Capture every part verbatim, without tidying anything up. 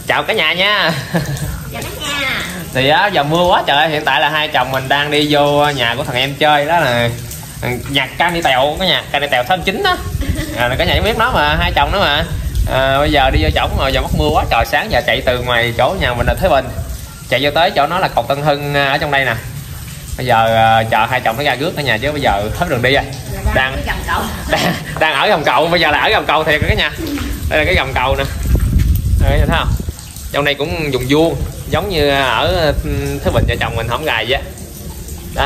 Chào cả nhà nha. Chào cả nhà. Thì á giờ mưa quá trời, hiện tại là hai chồng mình đang đi vô nhà của thằng em chơi, đó là nhặt can đi tèo cái nhà, can đi tèo thân chính đó. À, cả nhà biết nó mà, hai chồng nó mà. À, bây giờ đi vô chỗ rồi giờ mắc mưa quá trời, sáng giờ chạy từ ngoài chỗ nhà mình là Thới Bình chạy vô tới chỗ nó là cầu Tân Hưng ở trong đây nè. Bây giờ uh, chờ hai chồng nó ra rước cả nhà chứ bây giờ hết đường đi rồi. Đang đang, đang ở gầm cầu, bây giờ là ở gầm cầu thiệt cả nhà. Đây là cái gầm cầu nè. Đây, thấy không? Trong này cũng vùng vuông giống như ở Thới Bình vợ chồng mình hổng gài vậy đó.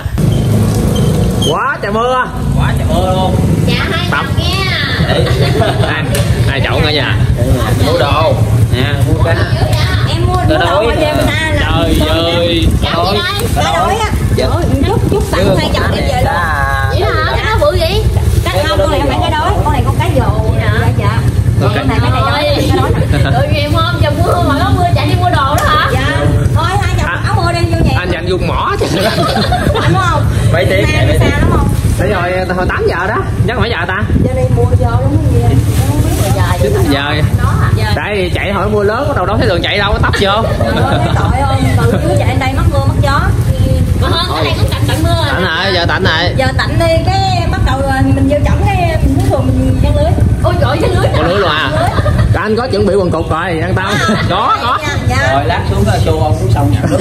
Quá trời mưa, quá trời mưa luôn. Dạ hai chồng nha. Hai, hai chậu nữa nha. Mua đồ nha, mua cái em mua đồ đồ cho em ta là trời ơi cá đối á. Trời ơi, chút chút tặng hai chồng em về luôn. Vậy hả? Cái đó bự vậy? Cá không, con này không phải cái đối, con này con cá dồ. Dạ dạ. Con này cái này đối, cái đối. Tự nhiên không, giờ mưa mà có mưa chạy đi mua đồ đó hả? Dạ. Thôi hai chồng áo mưa đi vô nhà. Anh dành dùng mỏ chứ. Anh đúng không? Mấy tiếng xa, xa đúng không? Thế rồi hồi tám giờ đó, chắc mấy giờ ta? Giờ đi mua giờ đúng không vậy? chín giờ. Tại chạy hỏi mưa lớn, bắt đầu đâu thấy đường chạy đâu, có tấp vô. Tội ơi, từ dưới chạy đây mắc mưa mắc gió. Có hơn, cái này cũng tạnh tạnh mưa. Tạnh rồi, giờ tạnh rồi. Giờ tạnh đi cái bắt đầu mình vô chổng cái mình cuối cùng mình giăng lưới. Ôi trời, giăng lưới. Có lưới luôn à? Cả anh có chuẩn bị quần cục rồi, yên tâm. Có, có. Rồi lát xuống xô ông xuống sông nhặt nước.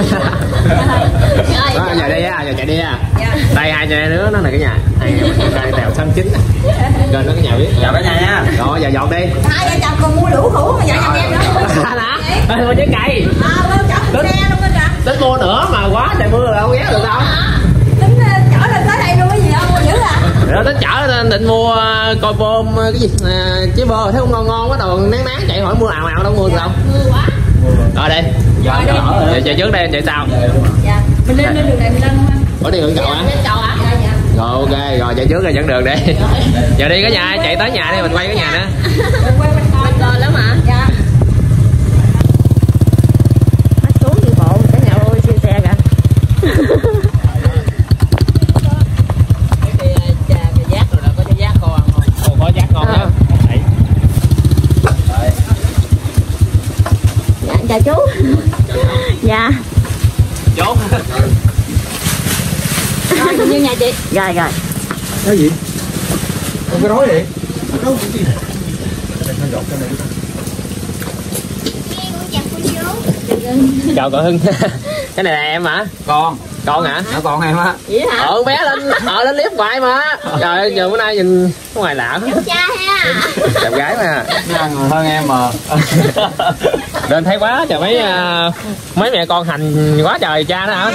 Đó, giờ đi á, giờ chạy đi á. Đây hai nhà nữa nó là cái nhà. Hai nhà mình đây tèo xanh chín. Rồi nó cái nhà biết. Chào cả nhà nha. Rồi giờ dọn đi. Hai vợ chồng còn mua đủ hũ mà vợ chồng em nữa. Hả? Ê, mua trái cây. À, mua chở xe luôn đó kìa. Tính mua nữa mà quá trời mưa rồi không ghé được đâu. Tính chở lên tới đây luôn cái gì đâu, mua dữ à. Rồi tính chở định mua coi bơm cái gì à, chế bơ thấy không ngon ngon quá đầu nán nán chạy hỏi mua ào ào đâu mua được không? Mưa quá. Rồi đi. Giờ Giờ chạy trước đây chạy sau. Dạ. Mình lên lên đường này mình lên không anh? Có đi hưởng cậu hả? Lên cầu hả? Dạ dạ. Rồi ok, rồi chạy trước rồi dẫn đường đi. Giờ đi cả nhà, chạy tới nhà đi mình quay cái nhà nữa. Quay quanh coi. Coi lắm hả? Dạ. Bắt xuống đi bộ cả nhà ơi, siêu xe kìa. Có giác ngon đó. Dạ, chào chú. Dạ. Trốn. Rồi, như nhà chị. Rồi rồi. cái gì? Không có nói gì? Nói cái gì? Chào cậu Hưng. Cái này là em hả? Con. Con hả? Nó con em á. Vậy hả? Ờ bé lên, ờ lên clip hoài mà. Trời ơi giờ bữa nay nhìn có ngoài lạ quá. Cha ha. Đẹp gái mà. Nó ăn hơn em mà. Nên thấy quá trời mấy uh, mấy mẹ con hành quá trời cha đó hả?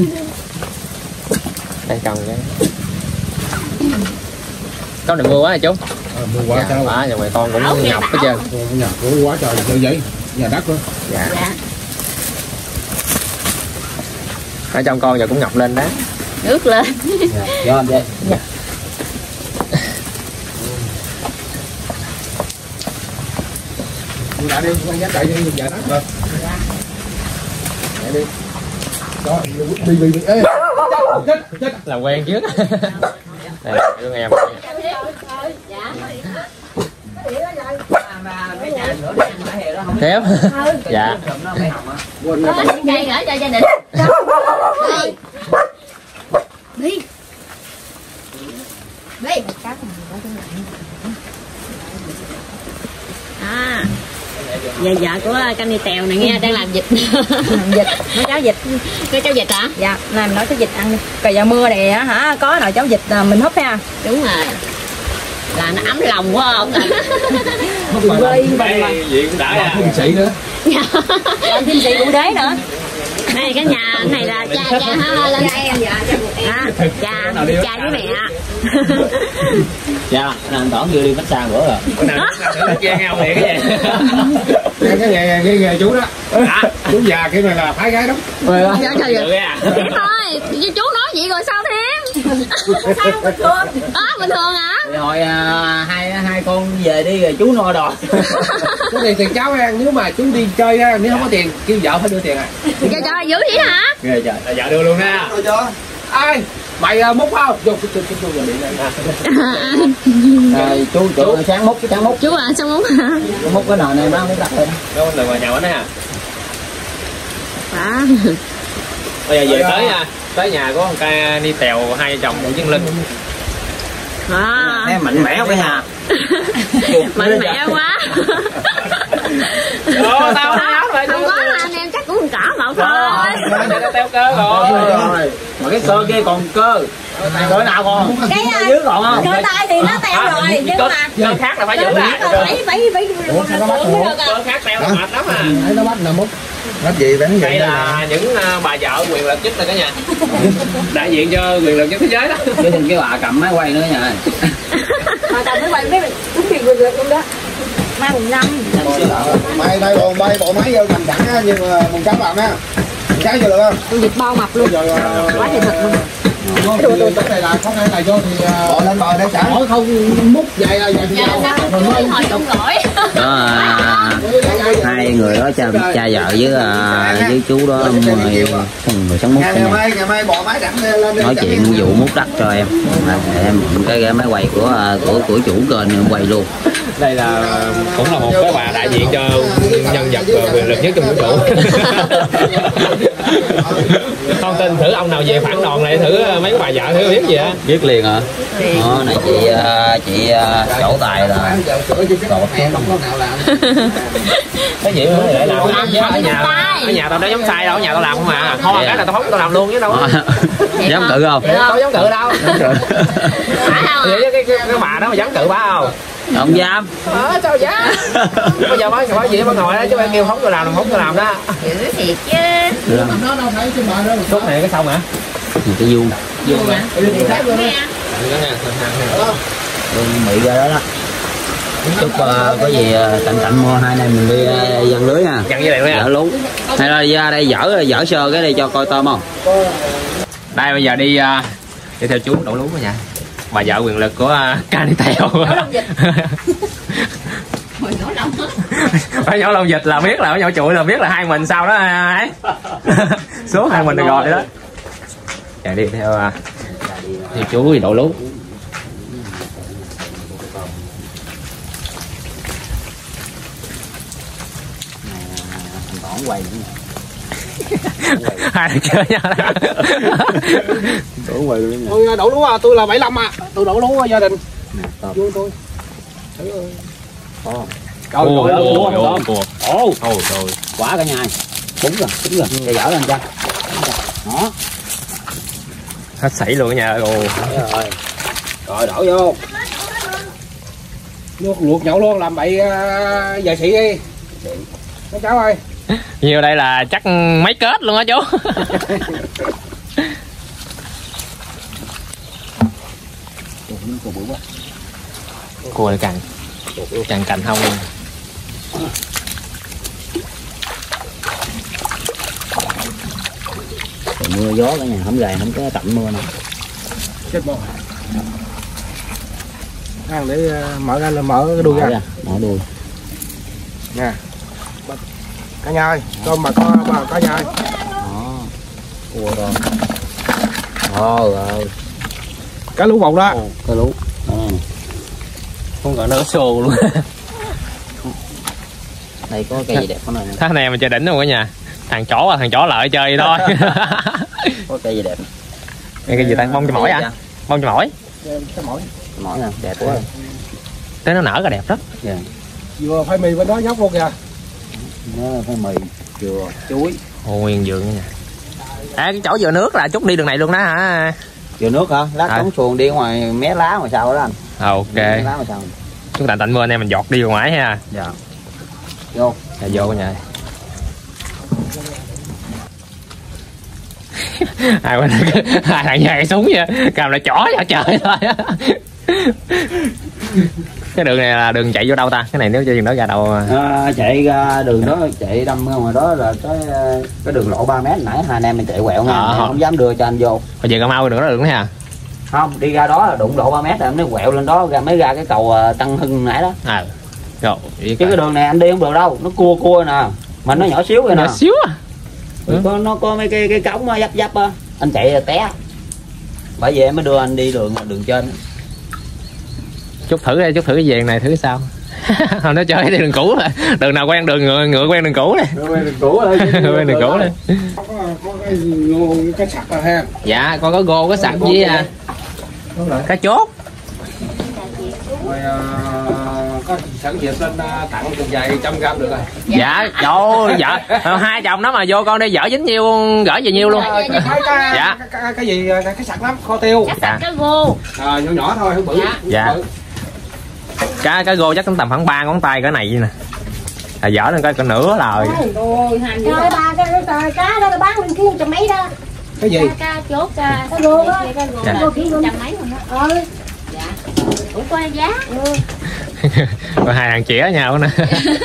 Đây cầm cái. Con đừng mưa quá hả chú? À, mưa quá dạ, sao? quá, giờ mẹ con cũng ngập hết trơn. Nhà của quá trời như vậy, nhà đất đó. Dạ. Ở trong con giờ cũng ngập lên đó. Nước lên. Dạ, do anh vậy. Dạ. Đã đi, con nhắc chạy đi, nhà đất rồi. Chạy đi. Đó, đi đi đi. Ê. Chết, chết. Làm quen trước. Đây, luôn em. Kéo. Dạ. Cây gửi cho gia đình. Đi. Đi. À. Giờ vợ của canh đi tèo này nghe đang làm vịt. Làm vịt, nấu cháo vịt. Cái cháo vịt hả? Dạ, làm nấu cháo vịt ăn đi. Còn giờ mưa này hả, có nồi cháo vịt mình húp ha. Đúng rồi. Là nó ấm lòng quá không? Quê gì cũng đã ra. Thiên sĩ nữa. Còn thiên sĩ cụ đế nữa. Đây cái nhà này là cha cha ha lên đây em dạ cha cha cha với mẹ. Dạ, anh Toản vừa đi massage bữa rồi. Bữa nào nó chen nhau liền cái gì? Cái nghề cái nghề chú đó. Chú già cái này là phái gái đó. Rồi chắc sao vậy? Vậy thôi, chứ chú nói vậy rồi sao thêm? Sao bình thường? Đó, bình thường hả? Thì hồi à, hai hai con về đi rồi chú no đòi. Chú tiền tiền cháu ăn, nếu mà chú đi chơi á, nếu không có tiền kêu vợ phải đưa tiền à. Cho cho dữ vậy hả? Ghê trời. Là vợ đưa luôn ha. Rồi cho ai mày múc không? Vô chú chú chú điện đây. Chú chú sáng múc cái sáng múc. Chú à sao múc hả? Múc cái nồi này má múc đặt lên. Đâu đừng vào nhậu đó ha. À. Bây giờ về tới nha, tới nhà có một cây đi tèo hai chồng một chân linh. À. Em mạnh mẽ cái nhà. Mạnh mẽ quá. Ồ, tao nói vậy không có là anh em chắc cũng cỏ vào thôi. Nó teo cơ rồi. Mà cái cơ kia còn cơ. Cơ nào còn? Cái dưới còn không? cơ tay thì nó teo rồi nhưng mà cơ khác là phải giữ lại. phải phải phải Cơ khác teo là mệt lắm à. Thấy nó bắt là múc. Bắt gì bán vậy? Đây là những bà vợ quyền lực nhất rồi cả nhà. Đại diện cho quyền lực nhất thế giới đó. Chứ đừng cái bà cầm máy quay nữa nha. Mà tao mới quay mấy đúng tiền quyền lực luôn đó. Mai mùng năm. Mai đây bộ bay bộ máy vô thành sẵn á, nhưng mà mùng sáu làm á. Cái vô được không? Con vịt bao mập luôn. Quá trời thật luôn. Cái này là không ai này vô thì bỏ lên bờ để sẵn. Hỏi không múc vậy là vậy Dạ sao không cưới hồi không gỏi. Đó à, hai người đó cha cha vợ với à, với chú đó người người sống múc Ngày mai ngày mai bỏ máy sẵn lên nói chuyện vụ múc đất cho em à, em cái, cái máy quay của của của chủ kênh quay luôn. Đây là cũng là một cái bà đại diện cho nhân vật quyền lực nhất trong vũ trụ. Con tin thử ông nào về phản đòn này thử mấy cái bà vợ thử biết gì á. Biết liền hả? Đó này chị chị chỗ tài là cái gì nữa để làm ở nhà ở nhà tao đâu dám sai đâu, ở nhà tao làm không à. Thôi cái là tao phóng tao làm luôn chứ đâu. Dám cự không? Đâu dám cự đâu. Vậy cái, cái, cái bà đó mà dám cự bà không? Không dám. Ờ, sao dám? Bây giờ mới nói gì bà ngồi đó chứ em kêu phóng tôi làm, phóng tôi làm đó. Dữ thiệt chứ. Suốt này cái xong hả? Cái vuông. Vuông hả? Mỹ ra đó đó. Chúc uh, có gì uh, tạnh tạnh mua hai này mình đi uh, dàn lưới nha. Dàn với lại dở lú. Hay là ra đây dở dở sơ cái đây cho coi tôm không? Đây bây giờ đi uh, đi theo chú đổ lú cả nhà. Bà vợ quyền lực của uh, Ca Đi Tèo. Phải nhỏ lông vịt là biết là nhỏ chuỗi là biết là hai mình sau đó ấy. Số hai mình được rồi đó. Chạy đi theo uh, theo chú thì đổ lú. Quay hai thằng chơi nhau đổ quay luôn. Tôi đổ lúa à, tôi là bảy mươi lăm à, tôi đổ lúa gia đình. Vui tôi. Ồ. Trời ơi, lúa lúa. Ồ, thôi rồi. Quả cả nhà. Đúng rồi, đúng rồi. Để dở lên cho. Đó. Hết sảy luôn cả nhà rồi. Rồi. Rồi đổ vô. Luộc luộc nhậu luôn làm bậy uh, giờ sĩ đi. Mấy cháu ơi. Nhiều đây là chắc mấy kết luôn á chú. Cua này càng càng cành không. Mưa gió cả nhà không gầy không có tạnh mưa nào. Chết bò. Ăn để uh, mở ra là mở cái đuôi ra. ra. Mở đuôi. Nè. Cả nhà ơi, tôm mà có bà cả nhà ơi. Đó. Cua rồi. Ồ rồi. Cá lú bột đó. Ồ, cá lú. Đó này. Không gọi nó có xô luôn. Đây có cây gì đẹp con này. Thế này mà chơi đỉnh luôn cả nhà. Thằng chó là thằng chó lợi chơi thôi. Có cây gì đẹp. Đây cái gì ta, bông cho mỏi à? Bông cho mỏi. Cái mỏi. Mỏi nè, đẹp quá. Thế nó nở ra đẹp lắm. Dạ. Vừa phải mì bên đó nhóc luôn kìa. Nó phải mì, dừa, chuối. Ồ, nguyên vườn nha. À, cái chỗ dừa nước là chút đi đường này luôn đó hả? Dừa nước hả? Lát à. Cống xuồng đi ngoài mé lá ngoài sau đó anh. À, ok. Mé lá ngoài sau. Chúng ta tạnh mưa anh em mình giọt đi ngoài ha. Dạ. Vô. Dạ vô cả nhà. Hai bên hai thằng nhảy súng vậy, cầm là chó vào trời thôi. Cái đường này là đường chạy vô đâu ta? Cái này nếu cho đường đó ra đâu? À, chạy ra đường đó chạy đâm ra ngoài đó là cái cái đường lộ ba mét nãy hai anh em mình chạy quẹo nha, à, không dám đưa cho anh vô. Bây giờ Cà Mau đường đó được nữa ha. Không, đi ra đó là đụng lộ ba mét rồi nó quẹo lên đó ra mới ra cái cầu Tân Hưng nãy đó. À. Rồi, cái cái đường này anh đi không được đâu, nó cua cua nè. Mà nó nhỏ xíu rồi nè. Nhỏ xíu à. Ừ. Có, nó có mấy cái cái cống dấp dấp á, anh chạy là té. Bởi vì em mới đưa anh đi đường đường trên. Chút thử đi, chút thử cái vàng này thử sao. Không, nó chơi đi đường cũ rồi. Đường nào quen đường ngựa, ngựa quen đường cũ đi. Quen đường cũ rồi. Quen đường cũ đi. Có, có cái ngô, cái sặc rồi ha. Dạ, con có gô, có sặc với à, cá chốt. Rồi à, có sẵn dịp lên à, tặng chừng vài trăm gram được rồi. Dạ, trời dạ hai chồng nó mà vô con đi dở dính nhiêu gỡ về nhiêu luôn. Cái, cái, cái, dạ. cái, cái, cái gì cái, cái sặc lắm, kho tiêu. Cá cá gô. À, nhỏ nhỏ thôi, không bự. Dạ. Dạ. Cá cá gô chắc tầm khoảng ba ngón tay cỡ này nè. À, dở lên coi cỡ nửa rồi. Ôi, trời ba cái cá đó bán bên kia trăm mấy đó. Cái gì? Cá chốt cá cá gô đó. Cá gô kia trăm mấy rồi đó. Ừ. Dạ. Ủa có giá. Ừ. Rồi hai thằng chĩa nhau nè.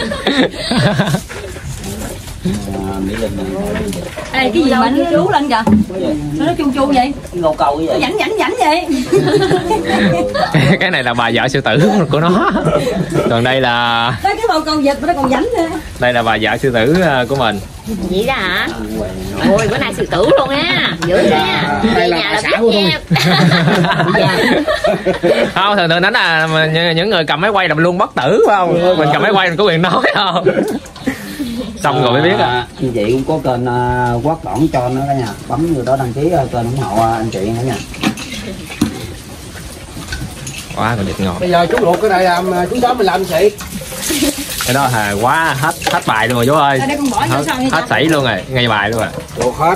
À, Mỹ Linh này. Ê, cái gì mà nó chú lên kìa? Nó chu chu vậy? Ngô câu cái gì? Rảnh rảnh rảnh vậy? Cái này là bà vợ sư tử của nó. Còn đây là Cái cái bầu cầu vịt mà nó còn rảnh nữa. đây là bà vợ sư tử của mình. Vậy đó hả? Ôi bữa nay sư tử luôn á, dữ nha. Đây Về là nhà bà là xã biết của tôi. nha. Không, thường thường đánh là mà những người cầm máy quay làm luôn bất tử phải không? Mình cầm máy quay mình có quyền nói không? Xong rồi mới biết à. Anh chị cũng có kênh uh, Quát Đỏn cho nữa cả nhà, bấm vô đó đăng ký uh, kênh ủng hộ uh, anh chị cả nhà. Quá còn đẹp ngọt. Bây giờ chú luộc cái này làm chú đó mình làm chị. Cái đó là quá hết hết bài luôn rồi chú ơi. Đây con bỏ vô Hết, sau đi hết sảy luôn rồi, ngay bài luôn rồi. Luộc hết.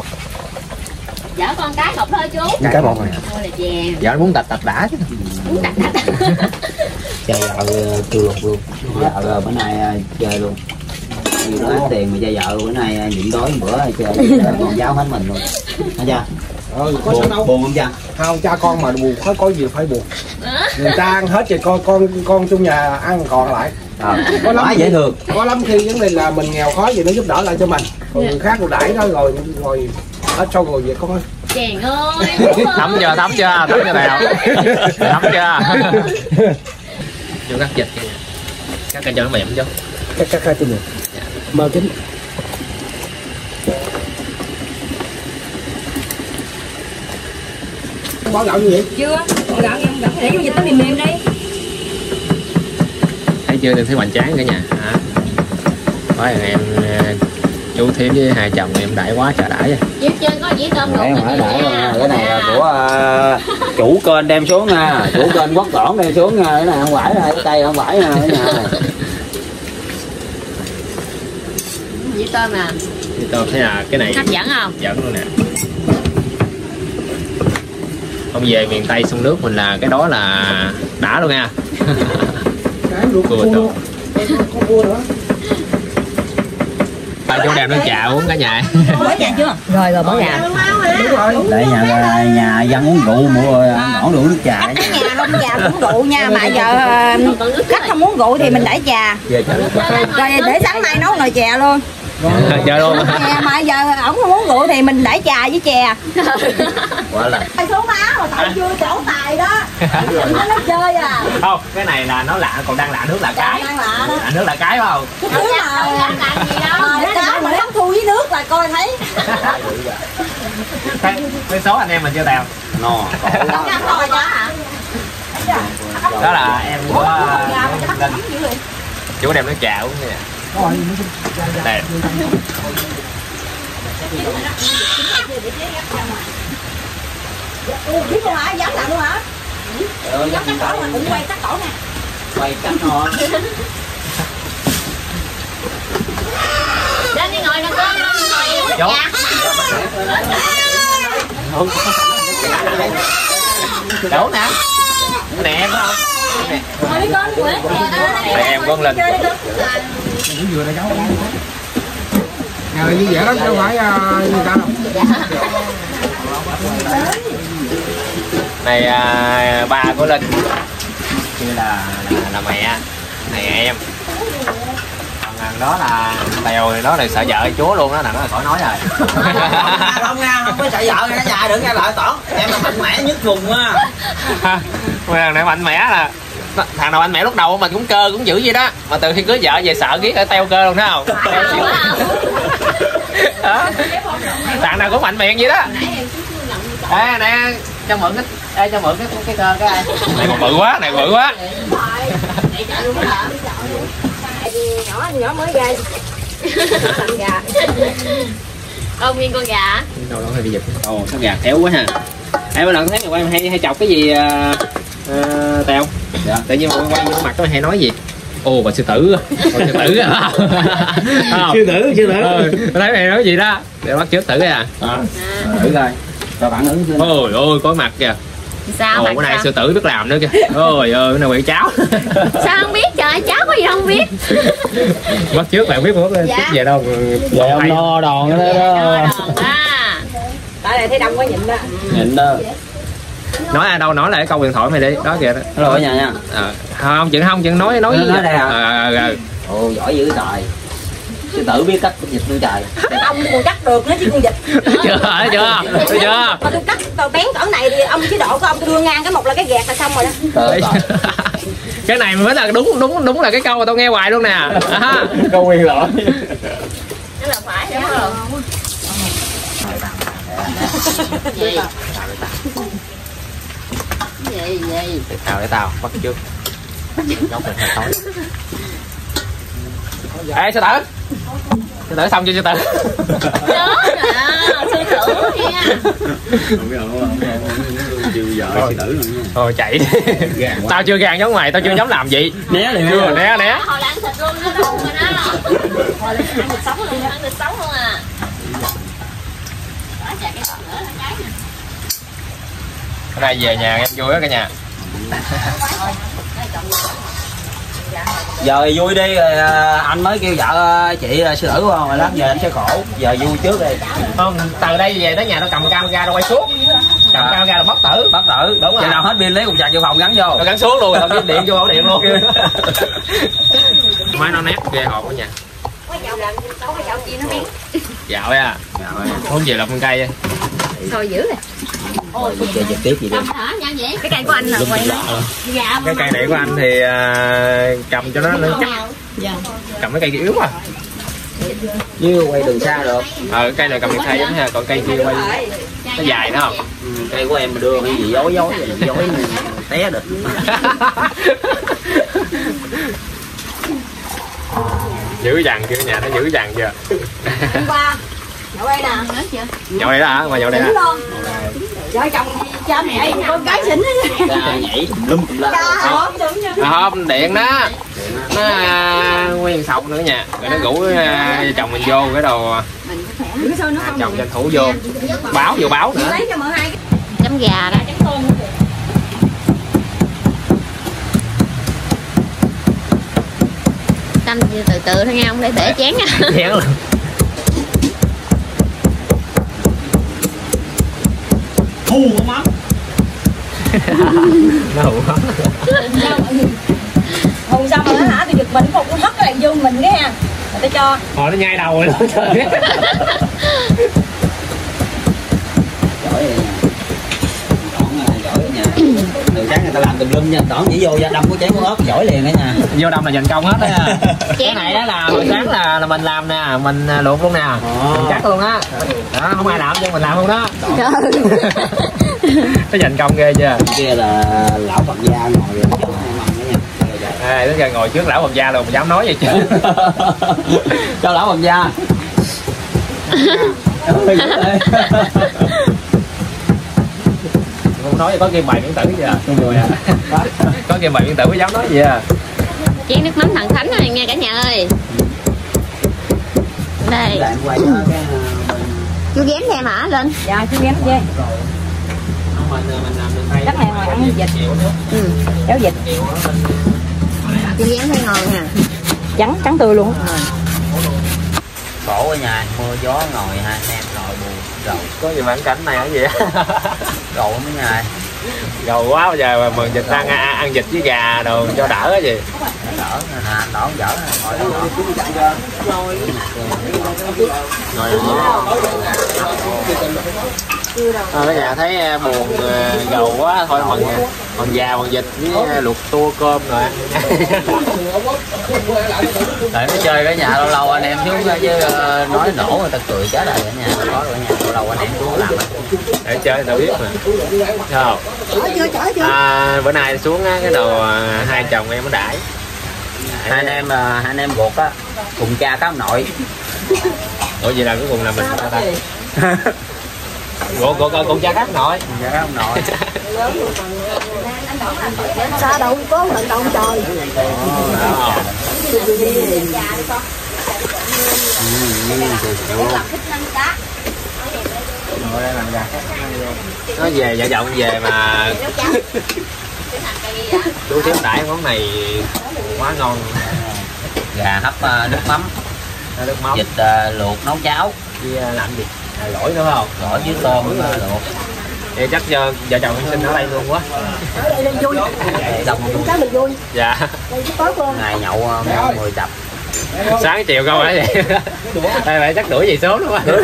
Dạ con cái hộp thôi chú. Cái bột này. Ôi là chè. Giờ nó muốn tạch tạch đã chứ. Muốn đặt đặt. Chơi vợ uh, kêu luộc luôn. Vợ uh, bữa nay uh, chơi luôn. Nhiều đó ít tiền mà chơi vợ bữa nay uh, nhịn đói bữa chơi con cháu hết mình luôn. Thấy chưa? Ừ, có Buồn, sao đâu. buồn không cha? Không, cha con mà buồn khó có gì phải buồn. Người ta ăn hết rồi con con con trong nhà ăn còn lại. À, Có lắm quá dễ thương. Có lắm khi vấn đề là mình nghèo khó gì nó giúp đỡ lại cho mình. Còn người khác rồi đãi đó rồi rồi hết sau rồi vậy con ơi. Chèn ơi. Thấm chưa, thấm chưa, thấm chưa nào. Thấm chưa. Vô cắt dịch kìa. Cắt cái cho nó mềm chứ. Cắt cắt cắt cho mình. Mơ kính. Bỏ gạo như vậy? Chưa. Bỏ gạo em gạo để cho dịch nó mềm mềm đi. Thấy chưa, đừng thấy hoành tráng cả nhà. À. Nói em chú Thiếm với hai chồng em đãi quá trời đãi. Chiều trên có dĩa cơm Đấy, luộc hỏi nha. đã, cái này là của uh, chủ kênh đem xuống nha, chủ kênh Quát Đỏn đem xuống nha, cái này không phải cái cây không phải nha, cái nhà này. Dĩa tôm à. Thì tôi thấy là cái này Hấp dẫn không? dẫn luôn nè. Không về miền Tây sông nước mình là cái đó là đã luôn nha. Cái luộc Cua cua. đồ. Có cua nữa. Ba chú đem nước trà uống cả nhà. Bỏ gà chưa? Rồi rồi bỏ gà. Đúng rồi. Để nhà nhà dân uống rượu mua ăn ngon rượu nước trà. Cái nhà không trà cũng rượu nha, mà giờ khách không muốn rượu thì mình đẩy trà. Về trời. Rồi để sáng mai nấu nồi chè luôn. Chơi luôn. Nè, mà giờ ổng không muốn rượu thì mình đẩy trà với chè. Quá là. Tay số má mà tại chưa chỗ tài đó. Nó nó chơi à. Không, cái này là nó lạ, còn đang lạ nước lạ cái. Đang lạ đó. Lạ nước lạ cái phải không? Cái thứ mà mà cá mà nó thui với nước là coi thấy. Cái, cái số anh em mình chưa tèo. No. Rồi đó hả? Đó là em của Linh. Chú đem nước trà uống nè. Đây. Biết không hả? Dám làm luôn hả? Ờ, Dám cắt cổ mà cũng quay cắt cổ nè. quay cắt ngon. Lên đi ngồi nè con, ngồi Chú. Đủ nè. Nè em phải không? Nè. ngồi đi con, Quế. Đây em con Linh. Vừa này cháu. Nhà này như vậy đó, chứ không phải uh, người ta đâu. Này à, ba của Linh. Kia là, là là mẹ, này em. Còn thằng đó là Tèo thì nó là sợ vợ chúa luôn đó, là nó là khỏi nói rồi. Không nha, không có sợ vợ nha, nhà đừng nghe lời tỏn. Em là mạnh mẽ nhất vùng á. Thằng này mạnh mẽ là thằng nào mạnh mẽ lúc đầu mình cũng cơ cũng dữ vậy đó, mà từ khi cưới vợ về sợ ghét ở teo cơ luôn thấy không? Đó. Thằng nào cũng mạnh miệng vậy đó. Ê nè, cho mượn cái ê, cho mượn cái cái cái cái này còn bự quá, này bự quá. Nhỏ nhỏ mới ghê. Gà. Ô nguyên con gà. Đâu đó hơi bị giật. Ồ, con gà khéo quá ha. Em mỗi lần thấy mày quay hay hay chọc cái gì uh, uh, Tèo? Dạ. Tự nhiên mày quay vô mặt mày hay nói gì? Ồ, bà sư tử. Bà sư tử à. Sư tử, sư tử. Ừ, thấy mày nói gì đó. Để bắt trước tử à. À. Thử coi. Cho phản ứng chưa? Ôi ôi, có mặt kìa. Sao? Ồ, bữa nay sư tử biết làm nữa kìa. Ôi ơi, bữa nay quậy cháo. Sao không biết trời, cháu có gì không biết. Bắt trước bạn biết mất lên Dạ. chút về đâu. Vậy ông no đòn đó đó. À. Tại này thấy đông quá nhịn đó. Nhịn đó. Nói ai đâu nói lại câu điện thoại mày đi. Đó kìa đó. Hello ở nhà nha. À, không, chuyện không, chuyện nói nói Nói- nói đây hả? À, à, à. Ồ, giỏi dữ trời. Sư tử biết cách dịch luôn trời. Ông còn cắt được nữa chứ con vịt. Chưa, thấy chưa? Thấy chưa? Mà tôi cắt tao bén cỡ này thì ông chế độ của ông tôi đưa ngang cái một là cái gẹt là xong rồi đó. Trời ơi. Cái này mới là đúng đúng đúng là cái câu mà tao nghe hoài luôn nè. À, câu quyền lỗi. Cái là phải đúng không? Gì? Gì gì? Để tao để tao bắt trước. Giống mình tối. Ê sư tử. Sư tử xong chưa sư tử? Nhớ nè, sư tử nha. Thôi chạy. Tao chưa gàn giống mày, tao chưa dám làm gì. Né liền. Chưa, né né. Hồi là ăn thịt luôn nó đụng rồi đó. Hồi là ăn thịt sống luôn, ăn thịt sống luôn à. Đó, chạy cái còn nữa là cái nè. Hôm nay về nhà em vui á cả nhà. Giờ vui đi rồi anh mới kêu vợ chị là sư tử không, rồi lát giờ anh sẽ khổ. Giờ vui trước đi. Không, từ đây về tới nhà nó cầm camera nó quay suốt. Cầm camera là bất tử. Bắt tử. Đúng rồi. Chừng nào hết pin lấy cục sạc vô phòng gắn vô. Nó gắn xuống luôn, tao biết điện vô ổ điện luôn. Máy nó nét ghê hồn cả nhà. Có dạo làm có dạo chi nó biến. Dạo à. Muốn về lọc con cây. Thôi dữ rồi. Ôi, chơi trực tiếp gì đi. Cầm hả nha vậy? Cái cây của anh là quay nó. Dạ. Cái cây này của anh thì uh, cầm cho nó nó chắc. Cầm cái cây kia yếu à. Như quay đường xa được. Ờ cái cây này cầm được xa giống ha, còn cây kia quay nó dài nữa không? Ừ, cây của em mà đưa cái gì dối dối vậy, dối té được. Giữ dằn chưa nhà, nó giữ dằn chưa? Hôm qua nhậu đây nè. Nhậu đây đó hả? Mà nhậu đây hả? Vợ chồng cha mẹ con cái xỉn đó. Cha nhảy lum la. À, không, điện đó. Nó uh, nguyên sọc nữa nha. Rồi nó rủ uh, chồng mình vô cái đồ à, chồng tranh thủ vô. Báo vô báo nữa. Chấm gà đó. Tâm từ từ thôi nha, không để bể chén nha. Chén luôn. Hù con mắm. Nó hù lắm. Hùng xong rồi hả, tôi giật mình một con hất cái này vô mình cái ha. Rồi tôi cho. Hồi nó nhai đầu rồi đó trời. Giỏi vậy nha. Đón giỏi vậy nha. Từ sáng người ta làm tùm lum nha, đón chỉ vô ra đâm cái chén của ớt giỏi liền đó nha. Vô đông là dành công hết đó nha. Cái này đó là hồi sáng là là mình làm nè, mình luộc luôn nè. Mình cắt luôn á. Đó, không ai làm nhưng mình làm luôn đó. Nó dành công ghê chưa? Kia là lão Phật gia ngồi chỗ hai mầm đó nha. À, đến giờ ngồi trước lão Phật gia luôn mà dám nói vậy chứ. Cho lão Phật gia. Không nói có game bài điện tử chưa? Rồi à. Có game bài điện tử mới dám nói gì à. Chén nước mắm thần thánh này nghe cả nhà ơi. Đây. Chú ghém thêm hả lên? Dạ chú ghém ghê. Chắc này ngồi ăn vịt. Ừ. Cháo vịt. Chú ghém thấy ngon nha. Trắng trắng tươi luôn. Khổ ở nhà mưa gió ngồi hai anh em ngồi buồn rầu. Có gì mà ăn cảnh này hả vậy? Rầu mấy ngày. Rầu quá bây giờ mà mừng vịt ăn ăn vịt với gà đồ cho đỡ cái gì. Đỡ nè, anh đỡ không dở nè, ngồi đó. Ngồi đó. À, cả nhà thấy buồn gầu quá thôi bằng bằng gà bằng vịt với luộc tua cơm rồi ăn. Tại nó chơi cả nhà lâu lâu anh em xuống chứ nói nổ người ta cười chết rồi cả nhà. Có rồi nhà lâu lâu anh em xuống làm để chơi tao biết mà. Không. À, bữa nay xuống cái đồ hai chồng em nó đãi. Hai anh em hai anh em ruột á cùng cha các ông nội. Ủa vậy là cuối cùng là mình sao ta? Gỗ gỗ con cha khác nội. Cha khác ông nội. Sao đâu có lần đâu trời. Nó về vợ chồng về mà chú thiếu đãi món này quá ngon. Gà hấp nước mắm, nước mắm, vịt uh, luộc nấu cháo với làm gì? À, gỏi nữa không? Gỏi với tôm uh, luộc. Vậy chắc giờ vợ chồng em xin ở đây luôn quá. Ở đây lên vui. Đông luôn. Cháu mình vui. Dạ. Ngày nhậu uh, mười tập. Sáng chiều không phải vậy. Đây phải chắc đuổi về số đúng không?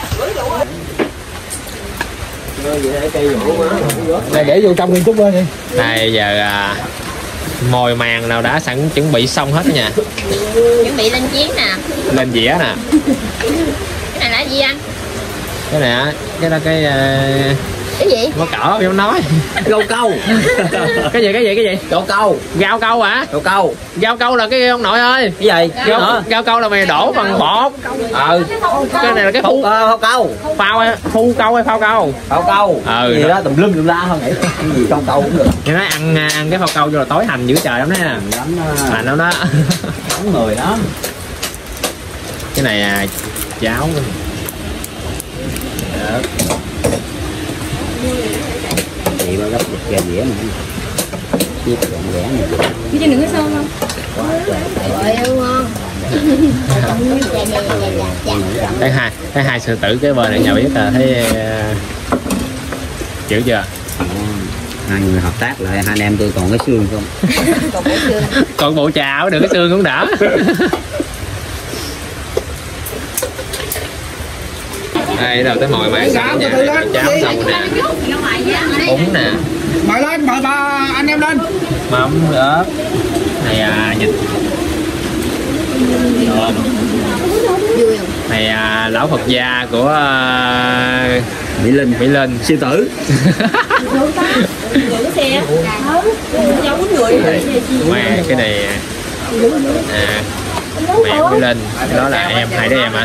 Này để vô trong đi chút lên đi. Đây giờ à, mồi màng nào đã sẵn chuẩn bị xong hết nha. Chuẩn bị lên chiến nè. Lên dĩa nè. Cái này là gì anh? Cái này á, cái đó cái uh... cái gì? Có cỡ em nói. Gâu câu. Cái gì cái gì cái gì? Gâu câu. Gao câu hả? Gâu câu. Gao câu là cái ông nội ơi. Cái gì? Gao, gao câu là mày đổ bằng bột. Ờ. Cái này là cái phu phao câu. Phao hay phu câu hay phao câu? Phao câu. Ừ. Gì đó tùm lum tùm la thôi nghĩ. Cái gì câu câu cũng được. Thì nói ăn ăn cái phao câu vô là tối hành dữ trời lắm đó. Lắm đó. Hành lắm đó. Nóng người đó. Cái này à, cháo. Được. Chị bao gấp được gà dĩa mà chiếc gọn ghẽ này Cái trên đừng có sơn không? Trời ơi ngon. Cái hai cái hai sư tử cái bờ này nhà biết là thấy uh, chịu chưa? Hai người hợp tác lại hai anh em tôi còn cái xương không? Còn bộ xương. Còn bộ chảo được cái xương cũng đã. Đây đầu tới mồi mày sẵn nha, cháo xong nè, bún nè, Mời lên, mời ba anh em lên. mắm ớt, này à, vịt, tôm, này à, lão Phật gia của uh, Mỹ Linh, Mỹ Linh, sư tử. Mẹ cái này à, mẹ Mỹ Linh, đó là em hai đứa em hả?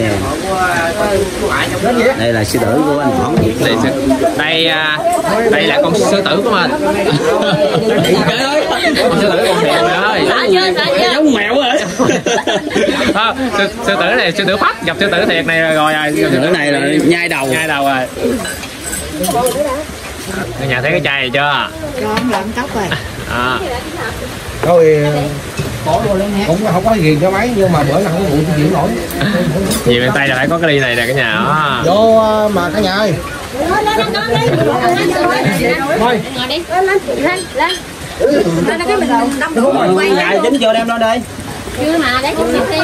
Đây là sư tử của anh Hỏng. Đây, đây, à, đây là con sư tử của mình. Con sư tử con thiệt ơi. Giống mèo rồi. À, sư, sư tử này sư tử phách gặp sư tử thiệt này rồi rồi. Sư tử này là nhai đầu. Nhai đầu rồi. Nhà thấy cái chai này chưa? Con lợn tóc rồi. À. Thôi cũng không có ghiền cho mấy nhưng mà bữa nào không có vụ chịu nổi. Vì bên tay là phải có cái ly này nè cả nhà đó. Vô mà cả nhà ơi. Lên lên con đi. Thôi. Ngồi đi. Lên lên lên lên. Lên cái mình đâm đủ rồi quay. Dạ chính cho đem lên đây. Chưa mà để chúng đi.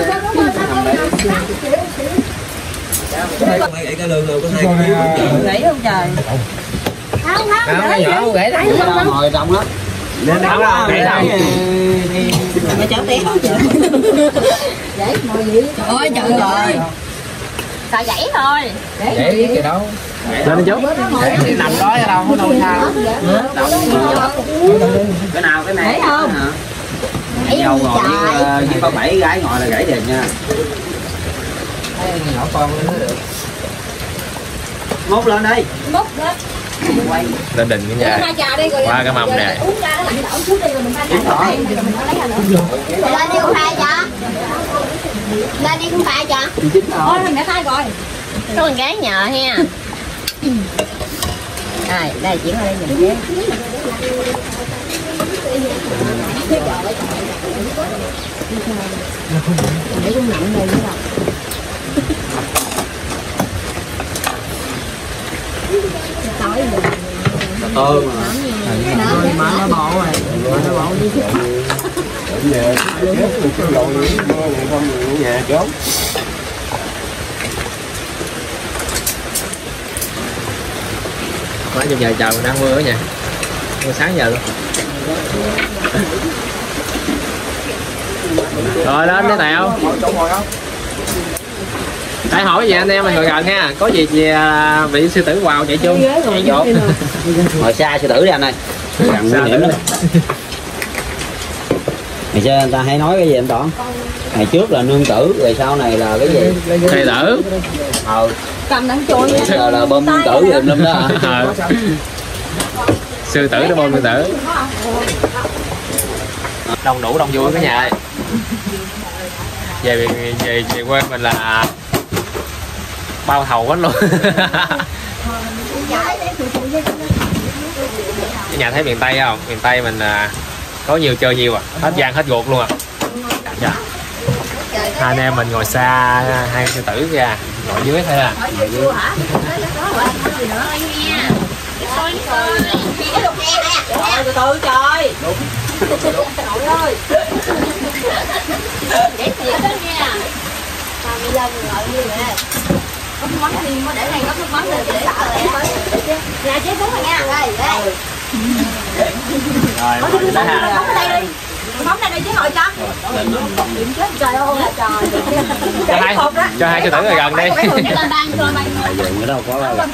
Gãy cái lương lương có hai Gãy không trời. Không không. cái nhỏ gãy đấy. Ngồi rộng lắm. Lên đó là gãy đầu. Mày cháu té không trời. Để ngồi gì? Ôi trời ơi. Sợ gãy thôi. Để cái đâu. Lên chút. Nằm đó ở đâu có đâu sao. Cái nào cái này không? Dâu ngồi với, với có bảy gái ngồi là gãy liền nha. Nhỏ con lên được. Mốt lên đi. Múc lên. Quay. Lên đình cái nhà. Qua cái mâm nè. Uống ra nó lạnh đổ chút đi rồi mình pha ra. Rồi mình lấy ra nữa. Lên đi con pha cho. Lên đi con pha cho. Thôi mình đã khai rồi. Có con gái nhờ ha. Rồi, đây chuyển qua đây nhìn ghé. Để con nặng đây nữa đâu. Ừ. Má nó bỏ rồi. Nó bỏ đi. Về chết rồi không nhà chốn. trong giờ trời mình đang mưa ở nhà, mưa sáng giờ luôn. Rồi lên đi Tẹo. Hãy hỏi gì anh em mình ngồi gần ha, có gì gì bị sư tử vào chạy chung chạy dột. Ngồi xa sư tử đi anh ơi, gần nguy hiểm lắm. Ngày xưa người ta hay nói cái gì anh Toản? Ngày trước là nương tử, rồi sau này là cái gì? Thầy tử. Ờ. Cầm đằng trôi Giờ là bơm nương tử gì lắm đó hả? Ờ. Sư tử nó bơm nương tử. Đông đủ đông vui cả nhà ơi. Về về về, về quê mình là bao thầu hết luôn. Nhà thấy miền Tây không? Miền Tây mình à, có nhiều chơi nhiều à, hết gian hết ruột luôn à. Dạ. Hai anh em mình ngồi xa hai sư tử ra, ngồi dưới thôi à. Ngồi dưới. từ từ trời. Nội ơi. Để thiệt đó nha. Sao bây giờ mình ngồi như vậy? Có nước mắm thì mới để này có nước mắm rồi để tạo lại. Nhà chế xuống rồi nha. Đây, đây. Rồi, mình đã ha. Phóng ở đây đi. Phóng đây đi chứ ngồi cho. Điểm chết trời ơi là trời. Cho hai, cho hai sư tử rồi gần đi. Giờ ở đâu có là.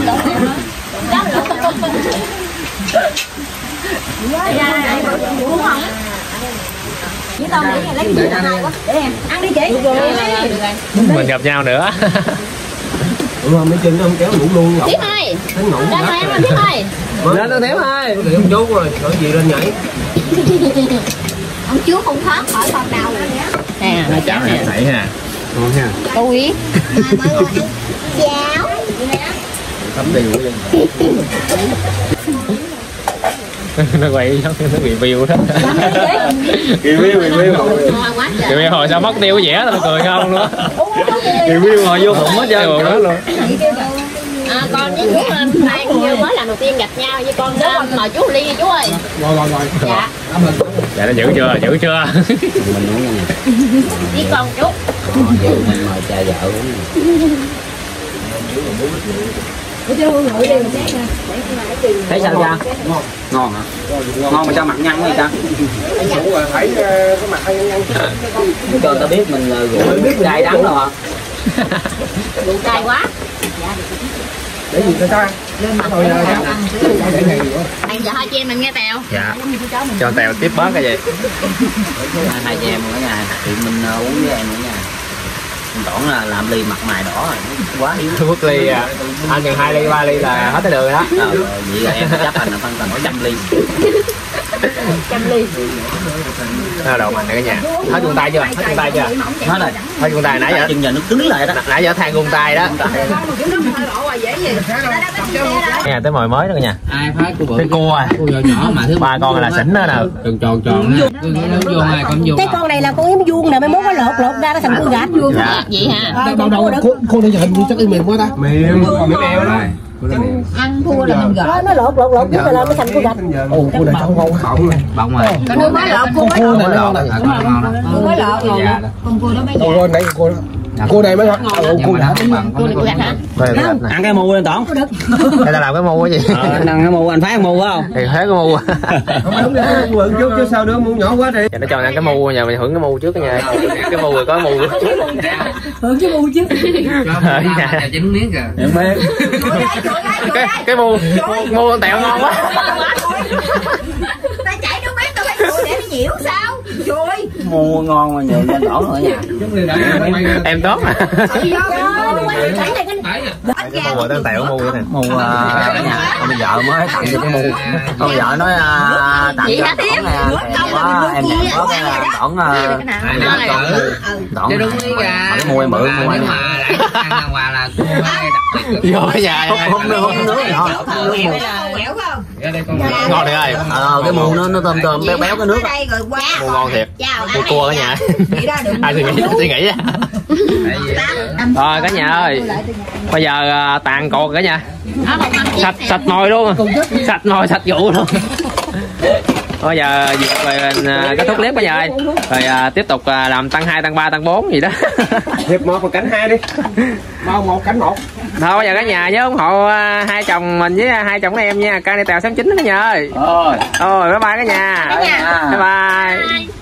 Với tao để lấy gì ra hai quá. Để em ăn đi chị. Mình gặp nhau nữa. Ủa mấy chân nó không kéo ngủ luôn ngủ. Tiếp ơi. Đánh ngủ. Ra thôi em ăn tiếp ơi. Lên nó tiếp ơi. Để ông chú rồi, cỡ gì lên nhảy. Ông chú không thoát khỏi con nào rồi nhé. Nè, nó cháo nè. Thấy ha. Ngon ha. Cô Yến. Cháo. Tắm đều luôn. Nó quay giống như nó bị view đó. Review review. Review hồi sao mất tiêu vẻ tao cười không luôn. Review hồi vô bụng hết trơn đó luôn. À, con với chú Phan như mới lần đầu tiên gặp nhau với con đó mời chú ly nha chú ơi. Rồi rồi rồi. Dạ. Dạ nó giữ chưa? Giữ chưa? Mình uống nha. Với con chú. Mình mời cha vợ uống. Thấy sao cha? Ngon. Ngon hả? Ngon mà sao mặt nhăn quá vậy cha? Thấy cái mặt hay nhăn. Cho người ta biết mình rượu biết cay đắng đâu hả? Rượu cay quá. Để gì ta ta? Thôi để này nữa. Anh giờ hai chị em mình nghe Tèo. Dạ. Cho Tèo tiếp bớt cái gì? Hai chị em ở nhà thì mình uống với em ở nhà. Mình Toản là làm ly mặt mày đỏ rồi, quá yếu. Quốc ly à. Anh cần hai ly ba ly là hết cái đường đó. Ờ, vậy là em chấp hành là phân tầm trăm ly. Trăm ly. Nó đầu mình này cả nhà. Hết chung tay chưa? Hết chung tay chưa? Hết rồi. Hết chung tay nãy giờ. Chừng giờ nó cứng lại đó. Nãy giờ than chung tay đó. Nghe tới mồi mới đó cả nhà. Ai phá cô bự. Cái cua à. Cô nhỏ nhỏ mà thứ ba con là xỉn đó nè. Tròn tròn tròn đó. Vô hai con vô. Cái con này là con yếm vuông nè, mai mốt nó lột lột ra nó thành con gạch vuông. Dạ. Vậy hả? Đâu đâu cô cô đây hình chắc mềm quá ta. Mềm, mềm eo đó. Ăn thua là mình gỡ. Nó lột lột lột rồi làm nó thành con gạch. Ồ, cô này trong ngon bọng này. Bọng rồi. Con nuôi mới lột, con mới lột. Này nó ngon Con ngon đó. Con mới lột. Con cua đó bây giờ. Cô này cô cô này mới ngon. Cô đã Cua này cua gạch hả? Ăn cái mu lên Toản. Để ta làm cái mu cái gì? Ờ, ăn cái mu anh phá cái mu phải không? Thì thế cái mu. không đúng đấy, quần chút chứ sao nữa, mu nhỏ quá đi. Nó cho ăn cái mu nhà mình hưởng cái mu trước cái nhà. Cái mu rồi có mu. Hưởng cái mu chứ. Chín miếng kìa. Em bé. Cái cái mu mu con Tẹo ngon quá. Ta chảy nước mắt tao phải cua để nó nhiễu sao? Trời. Mu ngon mà nhiều lên Toản ở nhà. Em tốt mà. Cái Cái mu rồi tới Tẹo mu vậy nè. Mu cả nhà con vợ mới tặng cho cái mu. Con vợ nói tặng cho Toản nè. Quá em đẹp quá cái Toản Toản cái mu em bự mu em. Ăn quà là Vô cái nhà Không nước không nước nhỏ. Ngon thiệt ơi. Ờ cái mu nó nó tôm tôm béo béo cái nước. Mu ngon thiệt. Mu cua cả nhà. Ai suy nghĩ suy nghĩ á. Rồi cả nhà ơi. Bây giờ tàn cột cả nhà. Sạch sạch nồi luôn. Sạch nồi sạch vụ luôn. Bây giờ việc rồi kết thúc clip bây giờ ơi. Rồi à, tiếp tục à, làm tăng hai, tăng ba, tăng bốn gì đó. Hiệp một và cánh hai đi. Mau một cánh một. Thôi bây giờ cả nhà nhớ ủng hộ à, hai chồng mình với hai chồng em nha. Ca đi tèo sáu chín đó cả nhà ơi. Rồi. Rồi bye bye cả nhà. Cả nhà. Bye bye.